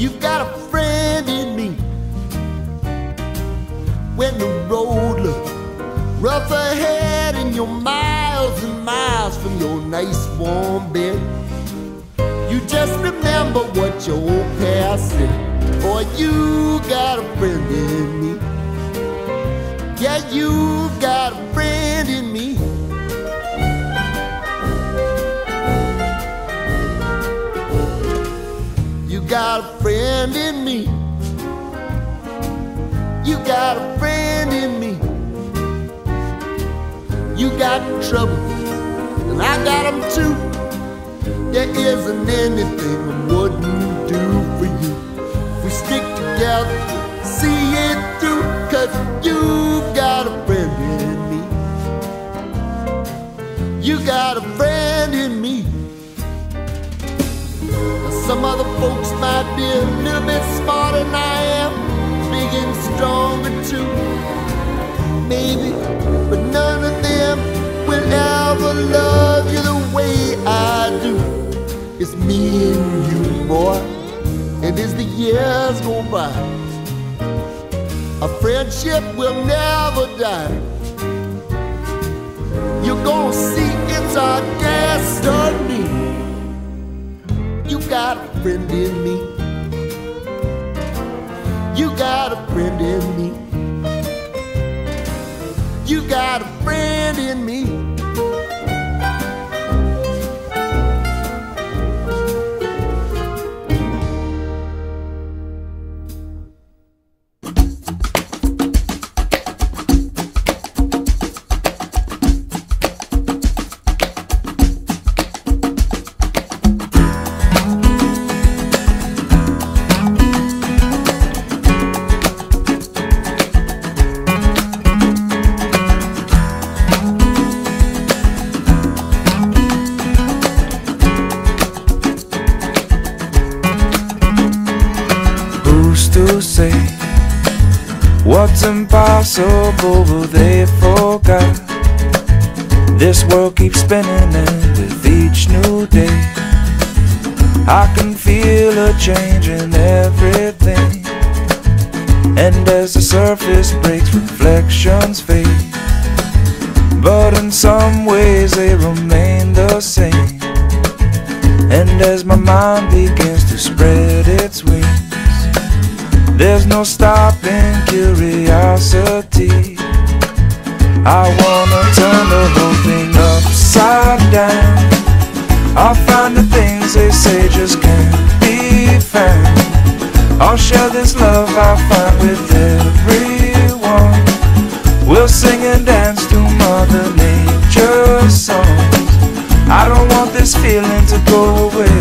You've got a friend in me. When the road looks rough ahead and you're miles and miles from your nice warm bed, you just remember what your old past said. Boy, you got a friend in me. Yeah, you got a friend in me. You got a friend in me. You got a friend in me. You got trouble, and I got them too. There isn't anything I wouldn't do for you. If we stick together, see it through, 'cause you got a friend in me. You got a friend in me. Now, some other folks might be a little bit smarter than I am, big and stronger too, maybe, but none of them will ever love you the way I do. It's me and you, boy, and as the years go by, our friendship will never die. You're gonna see it's our destiny. You got a friend in me. You got a friend in me. You got a friend in me. To say what's impossible, but they forgot. This world keeps spinning, and with each new day I can feel a change in everything. And as the surface breaks, reflections fade, but in some ways they remain the same. And as my mind begins to spread its wings, there's no stopping curiosity. I wanna turn the whole thing upside down. I'll find the things they say just can't be found. I'll share this love I find with everyone. We'll sing and dance to Mother Nature's songs. I don't want this feeling to go away.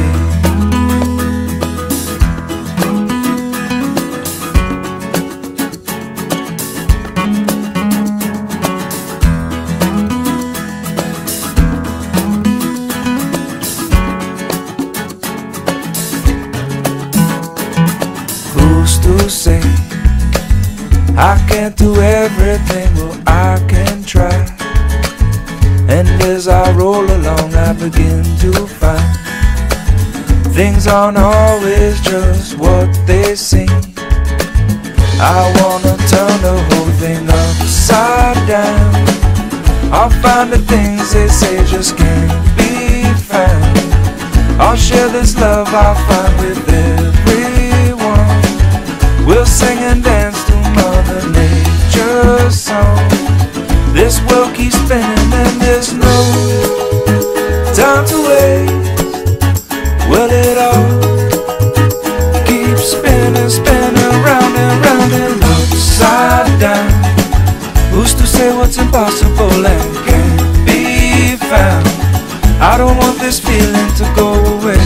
To say I can't do everything, well I can try. And as I roll along I begin to find things aren't always just what they seem. I wanna turn the whole thing upside down. I'll find the things they say just can't be found. I'll share this love I find with everyone. We'll sing and dance to Mother Nature's song. This world keeps spinning and there's no time to waste. Well, it all keeps spinning, spinning round and round and upside down. Who's to say what's impossible and can't be found? I don't want this feeling to go away.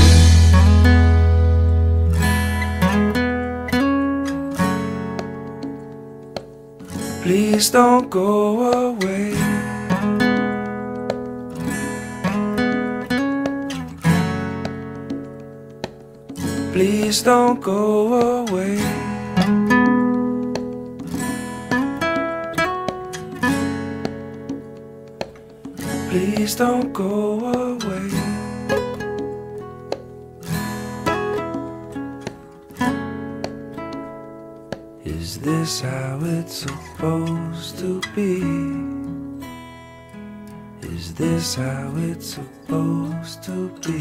Please don't go away. Please don't go away. Please don't go away. Is this how it's supposed to be? Is this how it's supposed to be?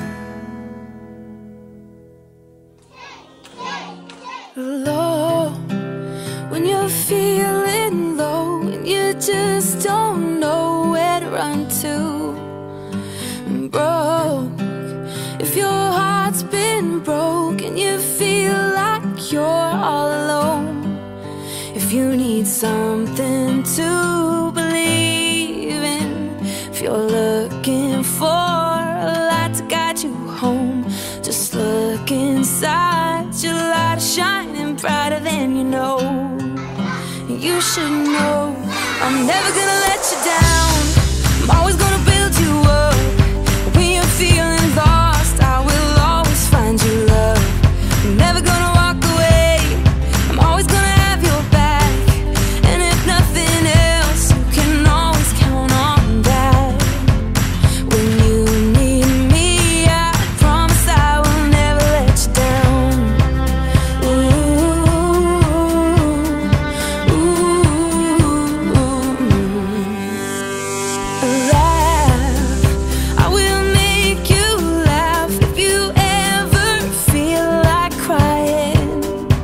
Low, when you're feeling low and you just don't know where to run to. Broke, if your heart's been broke and you feel like you're all alone. If you need something to believe in, if you're looking for a light to guide you home, just look inside, your light is shining brighter than you know. You should know, I'm never gonna let you down, I'm always gonna build you up. When you're feeling lost, I will always find you love. I'm never gonna walk away, I'm always gonna have your back. And if nothing else, you can always count on that. When you need me, I promise I will never let you down. Laugh, I will make you laugh if you ever feel like crying.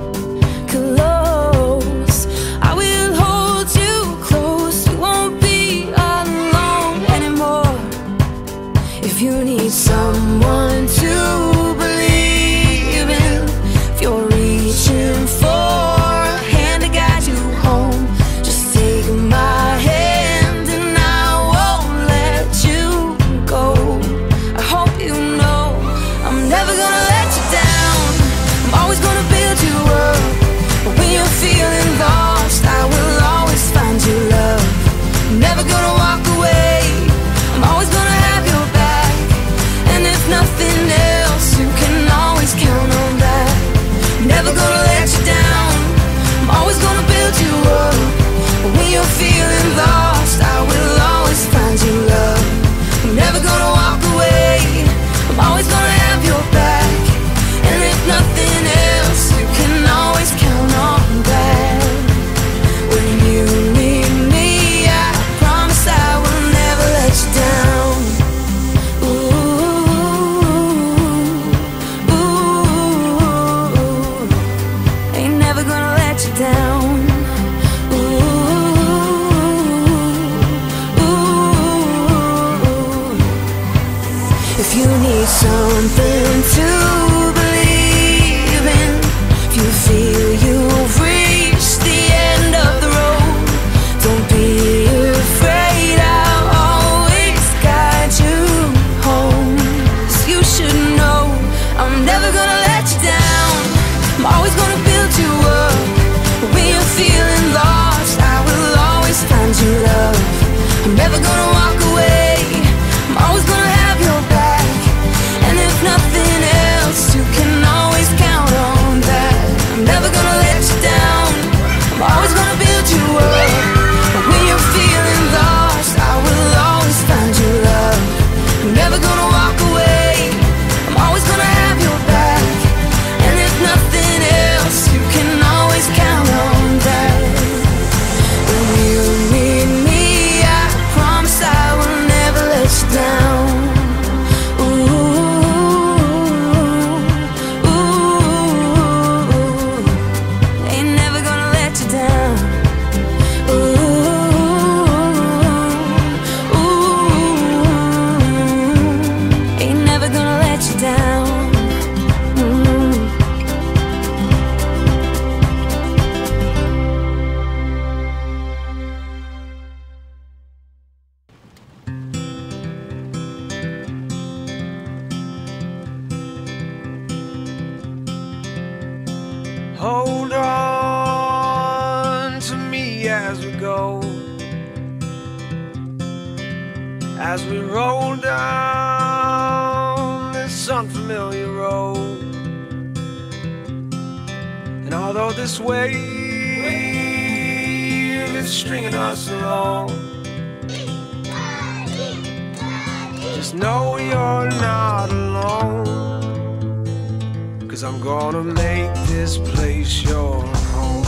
Close, I will hold you close, you won't be alone anymore. If you need someone to believe in, if you're reaching for a hand to guide you home, just take my hand and I won't let you go. I hope you know, I'm never gonna let you down, I'm always gonna build you up. But when you're feeling lost, I will always find you love. I'm never gonna walk away, I'm always gonna have your back. And if nothing else, you can always count on that. I'm never gonna let you down, I'm always gonna build you up. But when you're feeling lost, I will always find you love. I'm never gonna walk away, I'm always gonna have your back. And if nothing else, you can always count on that. When you need me, I promise I will never let you down. Ooh, ooh, ain't never gonna let you down. Ooh, ooh, if you need something to believe in, if you feel you've reached the end of the road, don't be afraid, I'll always guide you home. 'Cause you should know, I'm never gonna let you down, I'm always gonna build you up. When you're feeling lost, I will always find you love. I'm never gonna walk away, I'm always gonna have your back. And if nothing else, you can always count on that. I'm never gonna let you down, I'm always gonna build you up. But when you're feeling lost, I will always find you love. I'm never gonna walk away, I'm always gonna have your back. And if nothing else, you can always count on that. When you need me, I promise I will never let you down. Ooh, ooh, ain't never gonna let you down. Ooh, ooh, ain't never gonna let you down. Hold on to me as we go, as we roll down this unfamiliar road. And although this wave is stringing us along, just know you're not alone. 'Cause I'm gonna make this place your home.